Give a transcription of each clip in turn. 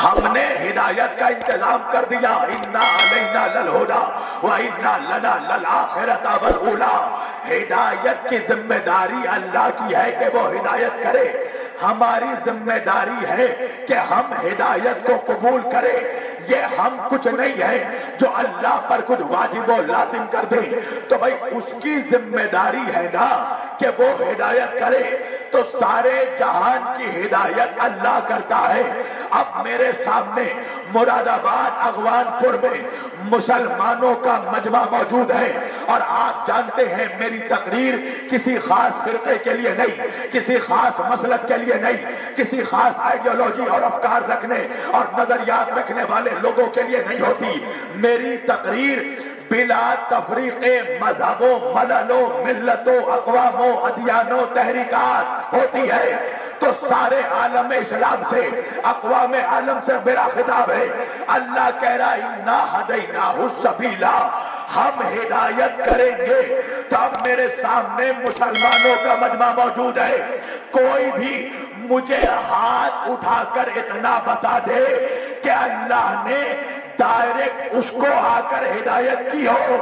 ہم نے ہدایت کا انتظام کر دیا، انا علینا للہدی وانا لنا للآخرۃ والأولی۔ ہدایت کی ذمہ داری اللہ کی ہے کہ وہ ہدایت کرے، ہماری ذمہ داری ہے کہ ہم ہدایت کو قبول کریں۔ یہ ہم کچھ نہیں ہے جو اللہ پر کچھ واجب و لازم کر دے، تو بھائی اس کی ذمہ داری ہے نا کہ وہ ہدایت کرے۔ تو سارے جہان کی ہدایت اللہ کرتا ہے۔ اب میرے سامنے مراد آباد اغوان پور میں مسلمانوں کا مجمع موجود ہے، اور آپ جانتے ہیں میری تقریر کسی خاص فرقے کے لیے نہیں، کسی خاص مسلک کے لیے نہیں، کسی خاص آئیڈیالوجی اور افکار رکھنے اور نظریات رکھنے والے لوگوں کے لیے نہیں ہوتی۔ میری تقریر بلا تفریق مذہبوں، مللوں، ملتوں، اقواموں، ادیانوں، تحریکات ہوتی ہے۔ تو سارے عالم اسلام سے، اقوام عالم سے میرا خطاب ہے۔ اللہ کہہ رہا انا ہدیناہ السبیل، ہم ہدایت کریں گے۔ تو اب میرے سامنے مسلمانوں کا مجمع موجود ہے، کوئی بھی مجھے ہاتھ اٹھا کر اتنا بتا دے کہ اللہ نے ڈائریکٹ اس کو آ کر ہدایت کی ہو۔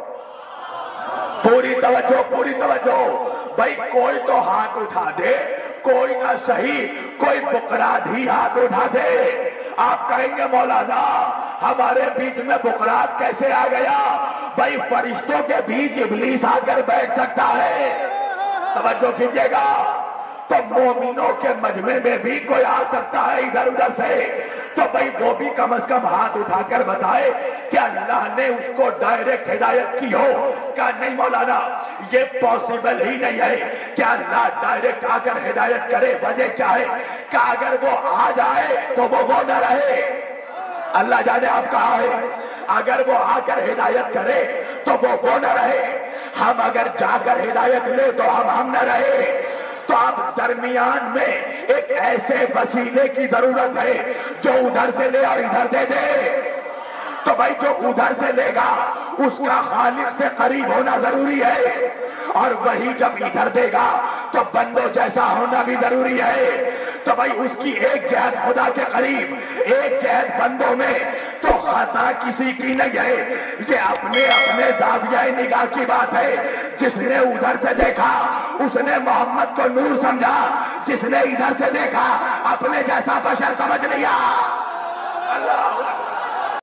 پوری توجہ، پوری توجہ بھائی، کوئی تو ہاتھ اٹھا دے، کوئی نہ صحیح کوئی بقرات ہی ہاتھ اٹھا دے۔ آپ کہیں گے مولانا ہمارے بیچ میں بقرات کیسے آ گیا؟ بھائی فرشتوں کے بیچ ابلیس آ کر بیٹھ سکتا ہے، توجہ کیجئے گا۔ تو مومنوں کے مجمع میں بھی کوئی آ سکتا ہے ادھر ادھر سے، تو بھائی وہ بھی کم از کم ہاتھ اٹھا کر بتائے کہ اللہ نے اس کو ڈائریکٹ ہدایت کی ہو۔ کہا نہیں مولانا یہ پاسبل ہی نہیں ہے کہ اللہ ڈائریکٹ آ کر ہدایت کرے۔ وجہ کیا ہے کہ اگر وہ آ جائے تو وہ نہ رہے۔ اللہ جانے آپ کہا ہے اگر وہ آ کر ہدایت کرے تو وہ نہ رہے، ہم اگر جا کر ہدایت لے تو ہم نہ رہے۔ تو اب درمیان میں ایک ایسے وسیلے کی ضرورت ہے جو ادھر سے لے اور ادھر دے دے۔ تو بھائی جو ادھر سے لے گا اس کا خالق سے قریب ہونا ضروری ہے، اور وہی جب ادھر دے گا تو بندوں جیسا ہونا بھی ضروری ہے۔ تو بھائی اس کی ایک جہت خدا کے قریب، ایک جہت بندوں میں، تو خطا کسی کی نہیں ہے، یہ اپنے اپنے زاویہ نگاہ کی بات ہے۔ جس نے ادھر سے دیکھا اس نے محمد کو نور سمجھا، جس نے ادھر سے دیکھا اپنے جیسا بشر سمجھ لیا۔ اللہ